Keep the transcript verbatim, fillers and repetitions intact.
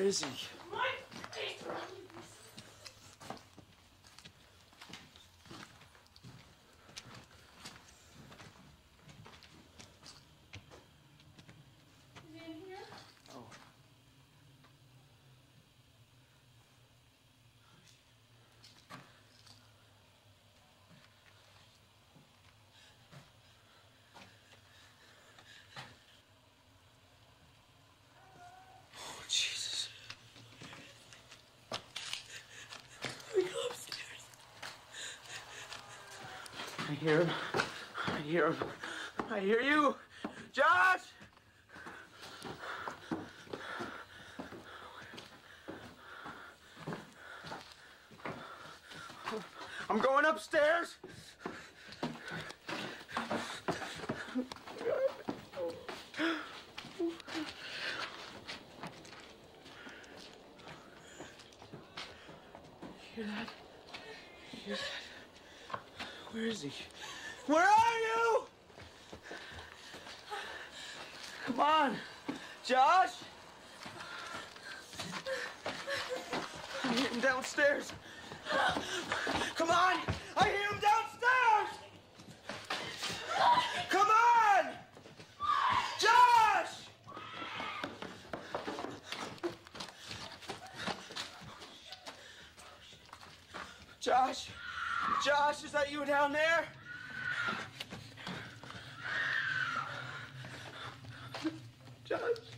is he? My face. Is he in here? Oh. Jesus. We go upstairs. I hear him. I hear him. I hear you. Josh! I'm going upstairs. Hear that? Hear that? Where is he? Where are you? Come on, Josh. I hear him downstairs. Come on, I hear him downstairs. Come on, Josh. Josh, Josh, is that you down there? Josh.